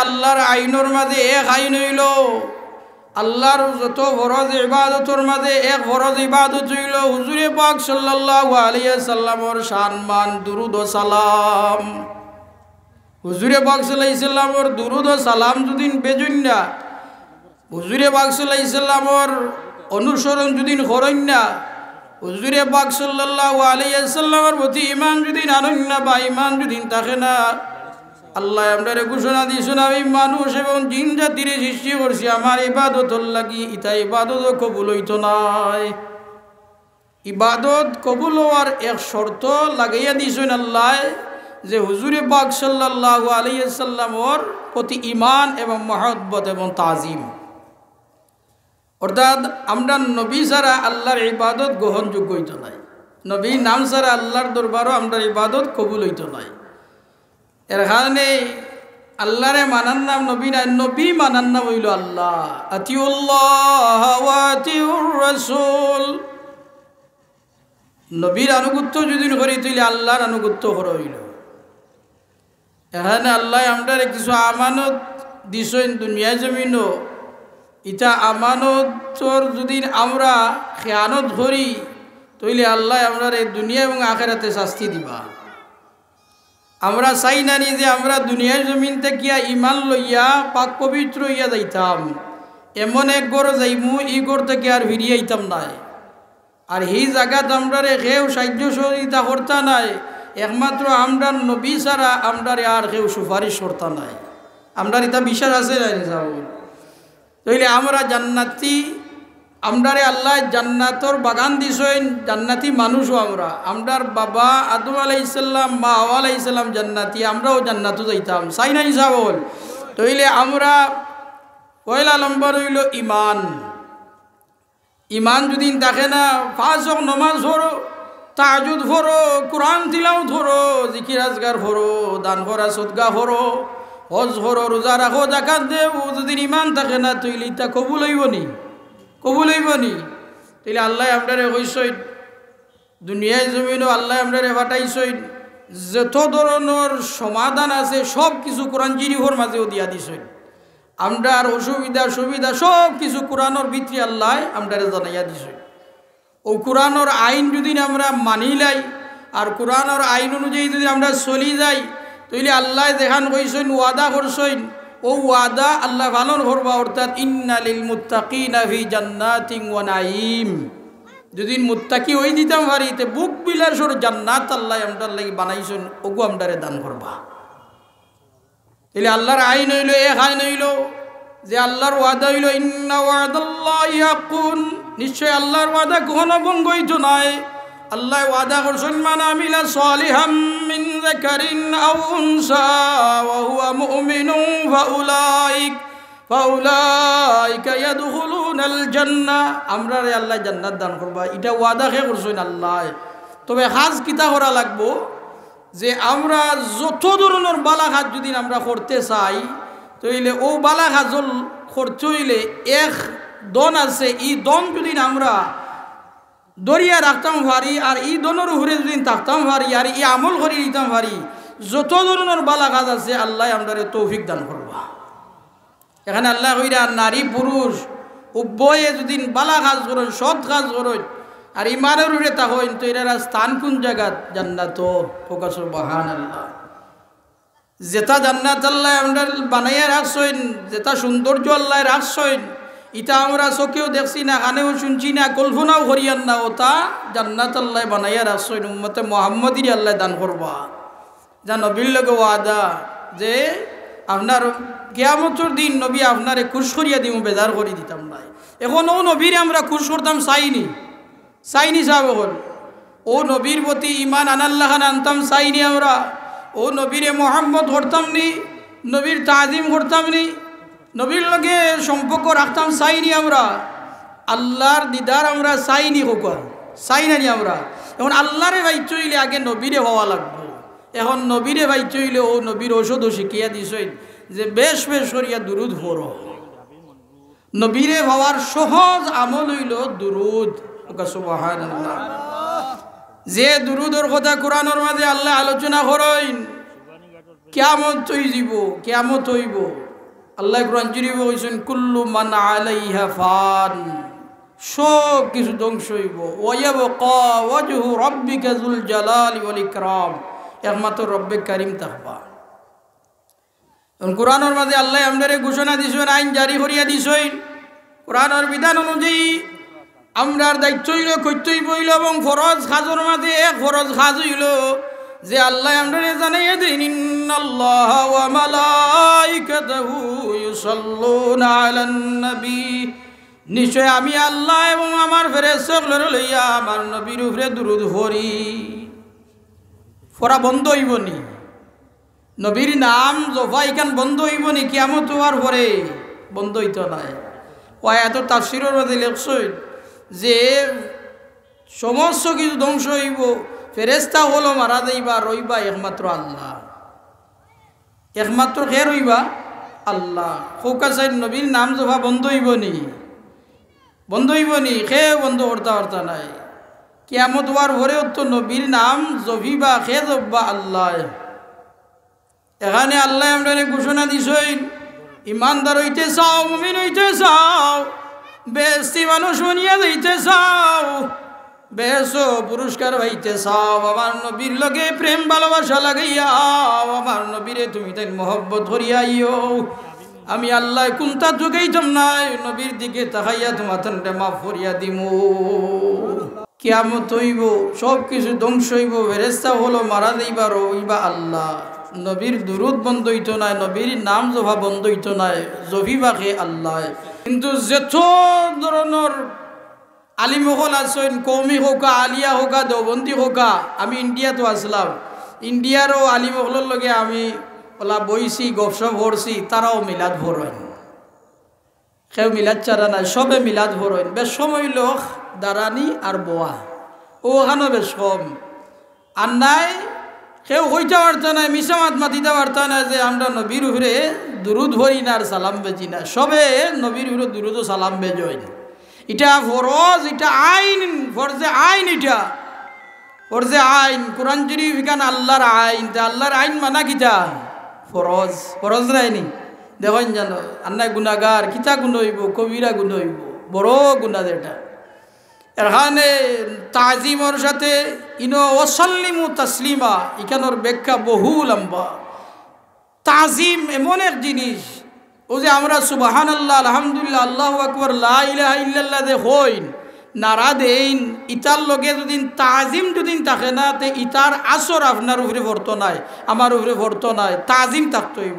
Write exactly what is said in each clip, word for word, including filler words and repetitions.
আল্লাহর আইনের মাঝে এক আইন হইল আল্লাহর যত ফরজ ইবাদতের মাঝে এক ফরজ ইবাদত হইল হুজুরে পাক সাল্লাল্লাহু আলাইহি সাল্লামের সম্মান দুরূদ ও সালাম। হুজুরে পাক সাল্লাল্লাহু আলাইহি সাল্লামের দুরূদ ও সালাম যদি বেজুন না, হুজুরে পাক সাল্লাল্লাহু আলাইহি সাল্লামের অনুসরণ যদি করেন না, হুজুরে পাক সাল্লাল্লাহু আলাইহি সাল্লামের প্রতি ঈমান যদি আনেন না বা ঈমান যদি থাকে না, আল্লাহ আমাদের ঘোষণা দিয়েছেন আমি মানুষ এবং জিন জাতির সৃষ্টি করছি আমার ইবাদতর লাগি, ইতা ইবাদত কবুল হইত নাই। ইবাদত কবুল হওয়ার এক শর্ত লাগাইয়া দিয়েছেন আল্লাহ যে হুজুরে পাক সাল্লাল্লাহু আলাইহি সাল্লামের প্রতি ঈমান এবং মহব্বত এবং তাজিম, অর্থাৎ আমরা নবী ছাড়া আল্লাহর ইবাদত গ্রহণযোগ্য হইত নাই, নবী নাম ছাড়া আল্লাহর দরবারও আমরা ইবাদত কবুল হইত নাই। এর কারণে আল্লাহরে মানার নাম নবী নাই, নবী মানার নাম হইল আল্লাহ। আতিউল্লাহ ওয়া আতিউর রাসূল, নবীর আনুগত্য যদি করি তাহলে আল্লাহর আনুগত্য করা হইল। এখানে আল্লাহ আমরা কিছু আমানত দিছেন দুনিয়া জমিনও, ইটা আমানতর যদি আমরা খেয়ানত করি তাহলে আল্লাহ আমরা এই দুনিয়া এবং আখিরাতে শাস্তি দিবা। আমরা চাই না নি যে আমরা দুনিয়ার জমিন থেকে ইমান লইয়া পাক পবিত্র হইয়া যাইতাম, এমন এক গড় যাইমু ই গড় থেকে আর ফিরিয়ে আইতাম নাই। আর এই জায়গাত আমরা কেউ সাহায্য সহযোগিতা করতা নাই, একমাত্র আমরা নবী ছাড়া আমরা আর কেউ সুপারিশ করতা নাই। আমরা এটা বিশ্বাস আছে না যাব তাইলে আমরা জান্নাতি, আমরারে আল্লাহ জান্নাতর বাগান দিছেন, জান্নাতি মানুষও আমরা। আমরার বাবা আদম আলাইহিস সালাম মা হাওয়া আলাইহিস সালাম জান্নাতি, আমরাও জান্নাতও যাইতাম, চাই না হিসাবল। তাইলে আমরা পয়লা নম্বর হইল ইমান। ইমান যদি থাকে না, পাঁচ ওয়াক্ত নামাজ পড়ো, তাহাজ্জুদ পড়ো, কোরআন তিলাওয়াত করো, জিকির আজকার করো, দান করা সদকা করো, হজ করো, রোজা রাখো, যাকাত দেও, যদি ইমান থাকে না তাইলে তা কবুল হইব নি? কবুল হইব নি? তাইলে আল্লাহ আপনারে কইছেন দুনিয়ায় জমিনও আল্লাহ আপনারে পাঠাইছেন, যত ধরনের সমাধান আছে সব কিছু কোরআন শরীফের মাঝেও দিয়া দিছেন। আমরার অসুবিধা সুবিধা সব কিছু কোরআনের ভিতরে আল্লাহ আমরারে জানাইয়া দিছেন। ও কোরআনের আইন যদি আমরা মানি লাই আর কোরআনের আইন অনুযায়ী যদি আমরা চলি যাই তাইলে আল্লাহ দেখান কইছেন, ওয়াদা করছেন, ও ওয়াদা আল্লাহ পালন করবা। অর্থাৎ ইন্না লিল মুত্তাকিনা ফি জান্নাতিন ওয়া নাঈম, যদি মুত্তাকি হই দিতাম পারি তে বুক বিলাসর জান্নাত আল্লাহ আমরার লাগি বানাইছেন, ওগো আমরারে দান করবা। তাইলে আল্লাহর আইন হইল এক আইন হইল যে আল্লাহর ওয়াদা হইল ইন্না ওয়াদাল্লাহি হাক্কুন, নিশ্চয় আল্লাহর ওয়াদা কখনো ভঙ্গ হইত নাই। আল্লাহ ওয়াদা করছেন মান আমিলা সালিহাম মিন যাকারিন আও উনসা ওয়া হুয়া মুমিনুন ফাউলাইক ফাউলাইকা ইয়াদখুলুনাল জান্নাহ, আমরারে আল্লাহ জান্নাত দান করবা, এটা ওয়াদা কে করছেন আল্লাহ। তবে কাজ কিতা করা লাগবো যে আমরা যত ধরনের বালাঘাত যদি আমরা করতে চাই তাইলে ও বালাঘাজল করতে হইলে এক দন আছে, ই দন যদি আমরা দরিয়া রাখতাম পারি আর ই দনের উপরে যদি থাকতাম পারি আর ই আমল করে দিতাম পারি, যত ধরনের বালাঘাত আছে আল্লাহ আমরা তৌফিক দান করবা। এখানে আল্লাহ কইরা নারী পুরুষ উভয়ে যদি বালা কাজ করেন, সৎ কাজ করেন আর ইমানের উপরে তা হইন তো এরা স্থান কোন জায়গাত? জান্নাত। সুবহানাল্লাহ। যেটা জান্নাত আল্লাহ আমরা বানাইয়া রাখছেন, যেটা সৌন্দর্য আল্লাহ রাখছেন, ইটা আমরা চোখেও দেখছি না, কানেও শুনছি না, কল্পনাও করিয়ান না, ওটা জান্নাত আল্লাহ বানাইয়া রাখছেন। উম্মতে মুহাম্মাদির আল্লাহ দান করবা। যা নবীর লগে ওয়াদা যে আপনার কিয়ামতের দিন নবী আপনারে খুশ করিয়া দিব, বেজার করে দিতাম নাই। এখন ও নবীরে আমরা খুশ করতাম চাইনি, চাইনি সাহেব হল ও নবীর প্রতি ইমান আনাল্লাহ খান আনতাম চাইনি আমরা, ও নবীরে মোহাম্মদ করতাম নি, নবীর তাজিম করতাম নি, নবীর লগে সম্পর্ক রাখতাম চাইনি আমরা, আল্লাহর দিদার আমরা চাইনি, হোক চাই নানি আমরা। এখন আল্লাহরে ভাই চইলে আগে নবীরে হওয়া লাগবে। এখন নবীরে ভাই চইলে ও নবীর ঔষধও শিখিয়া দিছেন যে বেশ বেশ করিয়া দুরুদ পড়ো। নবীরে হওয়ার সহজ আমল হইল দুরুদ। সুবহানাল্লাহ। যে দুরুদর কথা কোরআনের মাঝে আল্লাহ আলোচনা করেন, কিয়ামত হই যাব, কিয়ামত হইব, আল্লাহ কোরআন শরীফে কইছেন কুল্লু মান আলাইহা ফান, সব কিছু ধ্বংস হইব। ওয়ায়াবকা ওয়াজহু রাব্বিকা যুল জালালি ওয়াল ইকরাম, একমাত্র রব্বে কারীম থাকবা। কোরআনের মাঝে আল্লাহ আমাদের ঘোষণা দিছেন, আইন জারি করিয়া দিছেন। কোরআনের বিধান অনুযায়ী আমরার দায়িত্ব হইল কর্তব্য হইল এবং ফরজ খাজর মাঝে এক ফরজ খাজ হইল যে আল্লাহ আমাদের জানাইয়া দিন, ইন্নাল্লাহা ওয়া মালাইকাতাহু ইউসাল্লুনা আলান নবী, নিশ্চয় আমি আল্লাহ এবং আমার ফেরেশতাগুলো লইয়া আমার নবীর উপরে দুরূদ পড়ি। পড়া বন্ধ হইব নি? নবীর নাম জফা ইখান বন্ধ হইব নি? কিয়ামত হওয়ার পরে বন্ধ হইতো নাই। ও এত তাফসীরের মধ্যে লেখছেন যে সমস্ত কিছু ধ্বংস হইব, ফেরেশতা হলো মারা যাইবা, রইবা একমাত্র আল্লাহ। একমাত্র কে রইবা? আল্লাহ। খোকাসাইন নবীর নাম জফা বন্ধ হইব নি? বন্ধ হইব নি? খে বন্ধ করতে পারতা নাই। কিয়ামত হওয়ার পরেও তো নবীর নাম জফিবা, খে জব্বা আল্লাহ। এখানে আল্লাহ আমাদের ঘোষণা দিছেন, ইমানদার হইতে চাও, মুমিন হইতে চাও, বেহেশতি মানুষ বনিয়া যাইতে চাও, বেহেশত পুরস্কার হইতে চাও, আমার নবীর লগে প্রেম ভালোবাসা লাগাইয়া আমার নবীরে তুমি তাই মহব্বত করিয়াইও। আমি আল্লাহ কোনটা যোগাইতাম নাই, নবীর দিকে তাকাইয়া তোমার তান্ডে মাফ করিয়া দিমু। কিয়ামত হইব, সব কিছু ধ্বংস হইব, ফেরেশতা হলো মারা যাইবা, রইবা আল্লাহ। নবীর দুরুদ বন্ধ হইতো নাই, নবীর নাম জফা বন্ধ হইতো নাই, জফিবাকে আল্লাহ। কিন্তু যত ধরনের আলিমহল আছেন, কৌমি হোকা, আলিয়া হোকা, দেওবন্দি হোকা, আমি ইন্ডিয়াতো আসলাম, ইন্ডিয়ারও আলিমহলের লগে আমি ওলা বইছি, গপসপ করছি, তারাও মিলাদ ভরেন। কেউ মিলাদ চারা নাই, সবে মিলাদ ভরেন। বেশ সময় লোক দাঁড়ানি আর বোয়া, ওখানেও বেশ কম। আর নাই কেউ হইতে পারত না, মিসামাত মাতিতে পারত না যে আমরা নবীর উপরে দুরুদ ভরি না আর সালাম বেজি না। সবে নবীর উপরে দুরুদ ও সালাম বেজই। এটা ফরজ, এটা আইন, ফরজে আইন, এটা ফরজে আইন। কোরআন শরীফ এখান আল্লাহর আইন, আল্লাহর আইন মানা কিতা ফরজ, ফরজ রাইনি। দেখেন জানো আন্নায় গুনাগার, কিতা গুণ হইব, কবিরা গুণ হইব, বড় গুণা যেটা। এখানে তাজিমর সাথে ইনো ওয়াসাল্লিমু তাসলিমা, এখানোর ব্যাখ্যা বহু লম্বা। তাজিম এমন এক জিনিস, ও যে আমরা সুবহানাল্লাহ, আলহামদুলিল্লাহ, আল্লাহু আকবার, লা ইলাহা ইল্লাল্লাহ যে হইন, নারা দেইন, ইতার লগে যদি তাজিম যদি থাকে না, তে ইতার আসর আপনার উপরে ভরত নাই, আমার উপরে ভরত নাই। তাজিম থাকতে হইব।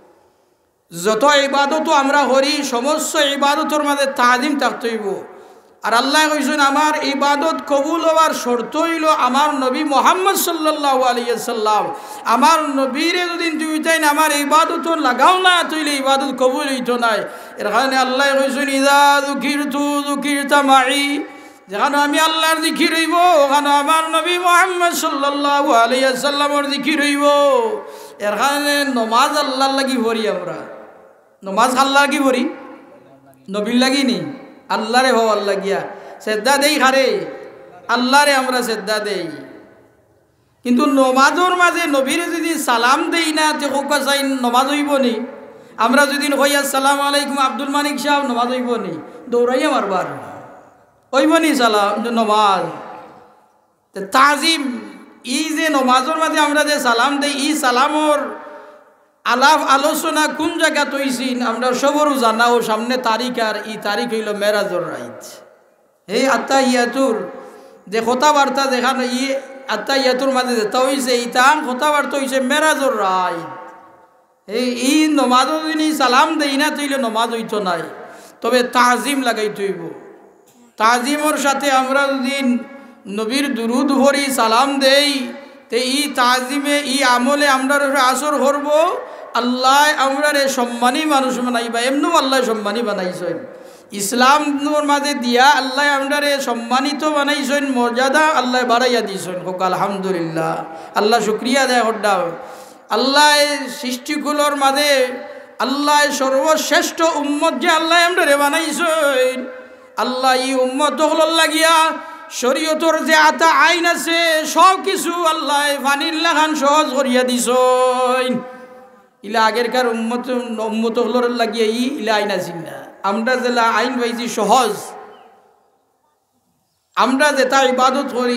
যত ইবাদত আমরা করি, সমস্ত ইবাদতের মাঝে তাজিম থাকতে হইব। আর আল্লাহ কইছেন আমার ইবাদত কবুল হওয়ার শর্ত হইল আমার নবী মুহাম্মদ সাল্লাল্লাহু আলাইহি সাল্লাম, আমার নবীরে যদি তুমি চাই না আমার ইবাদত লাগাও না, তাইলে ইবাদত কবুল হইতো না। এর কারণে আল্লাহ কইছেন ইযা যুকিরতু যুকিরতা মাই, যেখানে আমি আল্লাহর জিকির হইব, ওখানে আমার নবী মুহাম্মদ সাল্লাল্লাহু আলাইহি সাল্লামের জিকির হইব। এর কারণে নমাজ আল্লাহর লাগি পড়ি, আমরা নমাজ আল্লাহর লাগি পড়ি, নবীর লাগি নি, আল্লাহরে হওয়ার লাগিয়া শ্রদ্ধা দেই। হারে আল্লাহরে আমরা শ্রদ্ধা দেই, কিন্তু নমাজের মাঝে নবীরে যদি সালাম দেই না, তে কোকা চাই নমাজ হইব নি? আমরা যদি কই আসসালামু আলাইকুম আব্দুল মানিক সাহেব, নমাজ হইব নি? দৌড়াইয়া মারবার হইব নি সালাম নমাজ? তাজিম, ই যে নমাজের মাঝে আমরা যে সালাম দেই, ই সালামর আলাপ আলোচনা কোন জায়গা তৈছিন আমরা সবরও জানাও। সামনে তারিখ, আর ই তারিখ হইল মেরাজর রাইত। এই আত্মা ইয়াতুর যে কথাবার্তা যেখানে ই আত্মা ইয়াতুর মাঝে যেটা হয়েছে, ইতান কথাবার্তা হয়েছে মেরাজর রাইত। এই ই নমাজও যদি সালাম দেই না, তৈলে নমাজ হইতো নাই। তবে তাজিম লাগাইতে হইব। তাজিমর সাথে আমরা যদি নবীর দুরুদ ভরি সালাম দেই, তে ই তাজিমে ই আমলে আমরা আসর করব। আল্লাহ আমরা রে সম্মানী মানুষ বানাইবা, এমনও আল্লাহ সম্মানী বানাইছেন। ইসলামের মাঝে দিয়া আল্লাহ আমরা রে সম্মানিত বানাইছেন, মর্যাদা আল্লাহ বাড়াইয়া দিয়েছেন। হোক আলহামদুলিল্লাহ, আল্লাহ শুক্রিয়া দেয় হড্ডাও। আল্লাহ সৃষ্টিগুলোর মাঝে আল্লাহ সর্বশ্রেষ্ঠ উম্মত যে আল্লাহ আমরা রে বানাইছেন। আল্লাহ ই উম্মত হল লাগিয়া শরীয়তর যে আতা আইন আছে সব কিছু আল্লাহ ফানির লাগান সহজ করিয়া দিছেন। ইলা আগেরকার উম্মত উম্মত হলোর লাগিয়ে ই ইলা আইন আসিন না। আমরা যেলা আইন পাইছি সহজ, আমরা যেটা ইবাদত করি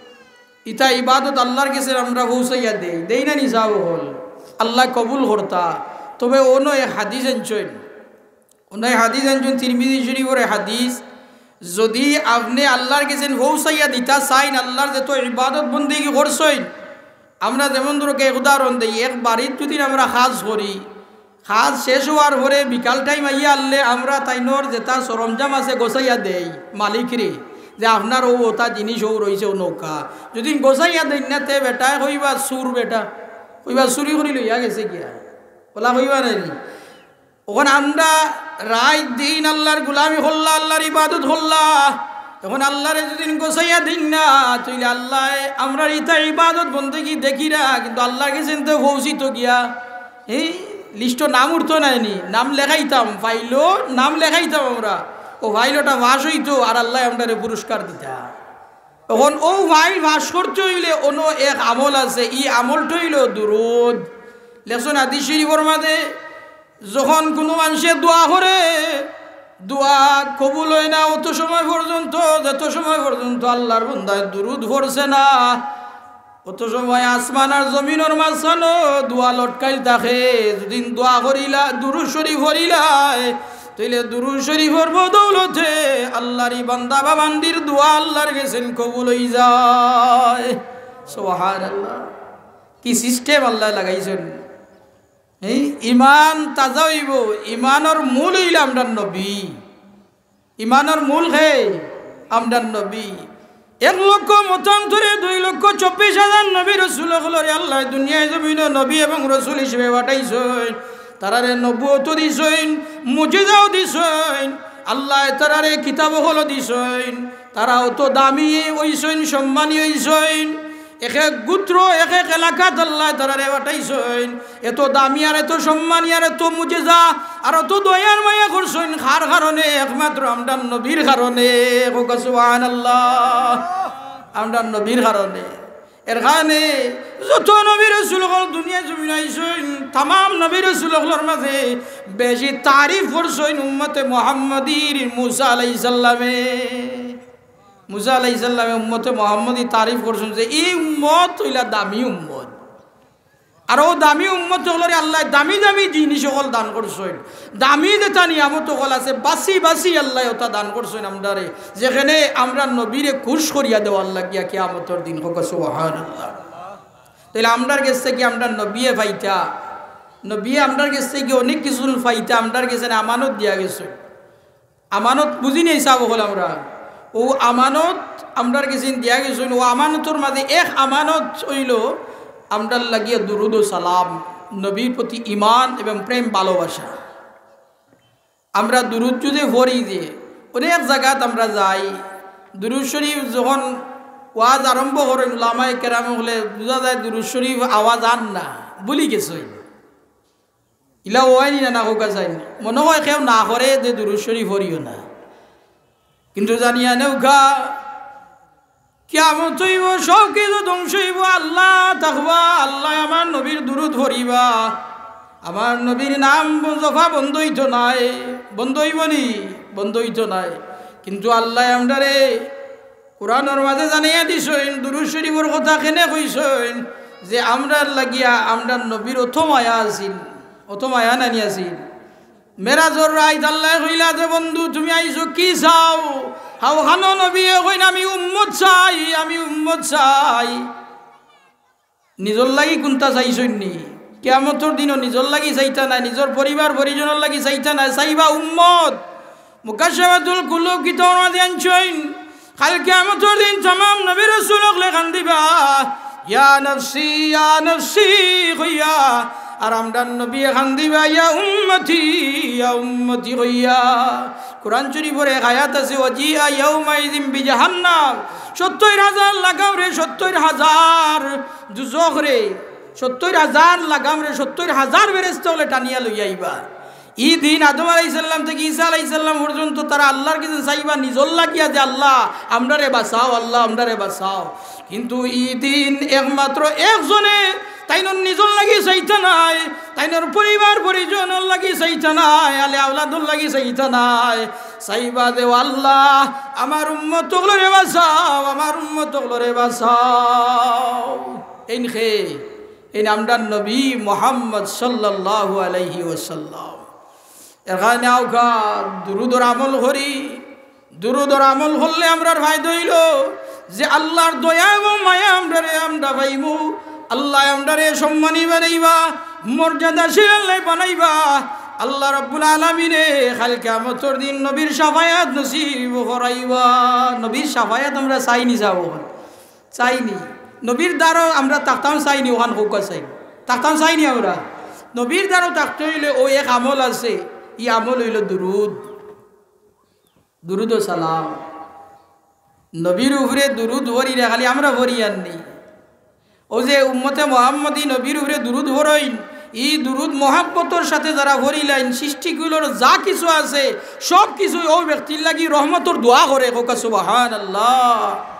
ইটা ইবাদত আল্লাহর কাছে আমরা পৌঁছাইয়া দেই দেই না নিসাব হল আল্লাহ কবুল করতা। তবে অন্য এক হাদিস আনছেন, অন্য হাদিস আনছেন তিরমিজি শরীফের হাদিস, যদি আপনি আল্লাহর কাছে পৌঁছাইয়া দিতা চাইন, আল্লাহর যত ইবাদত বন্দেগী করছেন, আমরা যেমন ধরো এক উদাহরণ দিই, এক বাড়ির যদি আমরা কাজ করি, কাজ শেষ হওয়ার পরে বিকাল টাইম আইয়া আনলে আমরা তাইনোর যেটা সরঞ্জাম আছে গোছাইয়া দেই মালিকরে, যে আপনার ও ওটা জিনিস ও রয়েছে ও নৌকা, যদি গোছাইয়া দেন না তে বেটা কইবা সুর, বেটা কইবা চুরি করি লইয়া গেছে গিয়া বলা কইবা নাই। ওখানে আমরা রাত দিন আল্লাহর গুলামি হল্লা, আল্লাহর ইবাদত হল্লা, তখন আল্লাহরে যদি গোছাইয়া দিন না তুইলে আল্লাহ আমরা ইতা ইবাদত বন্দেগী দেখি না, কিন্তু আল্লাহর কাছে তো পৌঁছিত গিয়া এই লিস্ট নাম উঠতো নাইনি, নাম লেখাইতাম ফাইলো, নাম লেখাইতাম আমরা, ও ফাইলটা ভাস হইতো আর আল্লাহ আমাদের পুরস্কার দিতা। তখন ও ফাইল ভাস করতে হইলে অন্য এক আমল আছে, ই আমলটা হইল দুরুদ। লেসন হাদিস শরীফের মাঝে যখন কোনো মানুষের দোয়া করে, দোয়া কবুল হয় না অত সময় পর্যন্ত, যত সময় পর্যন্ত আল্লাহর বান্দায় দুরুদ পড়ছে না, অত সময় আসমান আর জমিনের মাঝখানে দোয়া লটকাইল থাকে। যদি দোয়া করিলা দুরুদ শরীফ পড়িলাই, তাইলে দুরুদ শরীফের বদৌলতে আল্লাহরই বান্দা বা বান্দির দোয়া আল্লাহর গেছেন কবুল হয়ে যায়। সুবহানাল্লাহ, কি সিস্টেম আল্লাহ লাগাইছেন। এই ইমান তাজা হইব, ইমানের মূল হইল আমরার নবী, ইমানের মূল হে আমরার নবী। এক লক্ষ মতান্তরে দুই লক্ষ চব্বিশ হাজার নবী রসুল হলরে আল্লাহ দুনিয়ায় জমিন নবী এবং রসুল হিসেবে পাঠাইছেন। তারারে নবুয়ত দিছেন, মুজিজাও দিছেন, আল্লাহ তারারে কিতাব হলো দিছেন। তারাও তো দামি হইছেন, সম্মানী হইছেন। এক এক গোত্র এক এক এলাকাত আল্লাহ তারারে পাঠাইছেন। এত দামি আর এত সম্মানী আর এত মুজিজা আর এত দয়ার মায়া করছেন কার কারণে? একমাত্র আমরার নবীর কারণে। সুবহানাল্লাহ, আমরার নবীর কারণে। এর কারণে যত নবী রাসূল দুনিয়া জমিন আইছেন, তামাম নবী রাসূলের মাঝে বেশি তারিফ করছেন উম্মতে মুহাম্মাদীর মুসা আলাইহিস সালামে। মুসা আলাইহিস সালামে উম্মতে মুহাম্মাদী তারিফ করছেন যে এই উম্মত হইলা দামি উম্মত, আর ও দামি উম্মত হলরে আল্লাহ দামি দামি জিনিস সকল দান করছেন। দামি যেটা নিয়ামত সকল আছে বাসি বাসি আল্লাহ ওটা দান করছেন আমরারে, যেখানে আমরা নবীরে খুশ করিয়া দেওয়া আল্লাহ গিয়া কিয়ামতের দিন। হোক সুবহানাল্লাহ। তাহলে আমরার কাছে কি আমরা নবিয়ে ফাইতা, নবী আমরার কাছে কি অনেক কিছু ফাইতা, আমরার কাছে আমানত দিয়া গেছে। আমানত বুঝি নেই চাব হল আমরা, ও আমানত আমরার কাছে দিয়া গেছে। ও আমানতর মাঝে এক আমানত হইল আমরার লাগিয়ে দুরুদ ও সালাম, নবীর প্রতি ইমান এবং প্রেম ভালোবাসা। আমরা দুরুদ যদি ভরি দিয়ে অনেক জায়গাত আমরা যাই, দুরুদ শরীফ যখন ওয়াজ আরম্ভ করেন উলামায়ে কেরামে হলে বোঝা যায় দুরুদ শরীফ আওয়াজ আন না, বলি গেছে ইলা ওয়াইনি না না হোকা যায়নি, মনে হয় কেউ না করে যে দুরুদ শরীফ ভরিও না। কিন্তু জানিয়া নৌকা কিয়ামত হইব, সব কিছু ধ্বংস হইব, আল্লাহ তাকওয়া, আল্লাহ আমার নবীর দুরুদ ভরিবা, আমার নবীর নাম জফা বন্ধ হইতো নাই, বন্ধ হইব নি? বন্ধ হইতো নাই। কিন্তু আল্লাহ আমরারে কোরআনের মাঝে জানিয়ে দিছেন, দুরুদ শরীফের কথা কেনে কইছেন যে আমরার লাগিয়া আমরার নবীর অত মায়া আছিল, অত মায়া নানি আছিল। মেরাজর রাইত আল্লাহ কইলা যে বন্ধু তুমি আইছো কি চাও? হাও খানো নবী কইন আমি উম্মত চাই, আমি উম্মত চাই। নিজর লাগি কোনটা চাইছই নি? কিয়ামতের দিনও নিজর লাগি চাইতা নাই, নিজর পরিবার পরিজনের লাগি চাইতা নাই, চাইবা উম্মত। মুকাশশাফাতুল কুলুব কিতাবের মাঝে আনছেন, কাল কিয়ামতের দিন तमाम নবী রাসূলক লেখান দিবা ইয়া নফসি ইয়া নফসি কইয়া, আর আমরার নবী খান দিবা ইয়া উম্মতি ইয়া উম্মতি কইয়া। কোরআন শরীফের এক আয়াত আছে ওয়াজিআ ইয়াউমাইযিন বিজাহান্নাম, সত্তর হাজার লাগাম রে, সত্তর হাজার দুজখ রে, সত্তর হাজার লাগাম রে, সত্তর হাজার ফেরেশতা হলে টানিয়া লইয়া আইবা। ই দিন আদম আলাইহিস সালাম থেকে ঈসা আলাইহিস সালাম পর্যন্ত তারা আল্লাহর কাছে চাইবা নিজল লাগিয়া যে আল্লাহ আমরারে বাঁচাও, আল্লাহ আমরারে বাঁচাও। কিন্তু ই দিন একমাত্র একজনে তাইনর নিজর লাগি চাইতা নাই, তাইনর পরিবার পরিজনের লাগি চাইতা নাই, আলে আওলাদুর লাগি চাইতা নাই, চাইবা দে আল্লাহ আমার উম্মত গুলোরে বাঁচাও, আমার উম্মত গুলোরে বাঁচাও। এই খে এই নামটার নবী মুহাম্মদ সাল্লাল্লাহু আলাইহি ওয়াসাল্লাম। এখানে আওকা দুরুদর আমল করি, দুরুদর আমল করলে আমরার ফায়দা হইল যে আল্লাহর দয়া এবং মায়া আমরারে আমরা পাইমু, আল্লাহ আমরারে সম্মানী বানাইবা, মর্যাদাশীল বানাইবা। আল্লাহ রাব্বুল আলামিনে কাল কিয়ামতের দিন নবীর শাফায়াত নসিব করাইবা। নবীর শাফায়াত আমরা চাইনি, যাবো চাইনি, নবীর দ্বারও আমরা তাকতাম চাইনি, ওখান হোক চাই তাকতাম চাইনি। আমরা নবীর দ্বারও তাকতে হইলে ও এক আমল আছে, ই আমল হইল দুরুদ, দুরুদ ও সালাম। নবীর উপরে দুরুদ ভরি রে, খালি আমরা ভরি আননি। ও যে উম্মতে মুহাম্মদী নবীর উপরে দুরুদ ভরইন, ই দুরুদ মহাব্বতর সাথে যারা ভরিলাইন, সৃষ্টিগুলোর যা কিছু আছে সব কিছু ও ব্যক্তির লাগি রহমতর দোয়া করে। সুবহানাল্লাহ।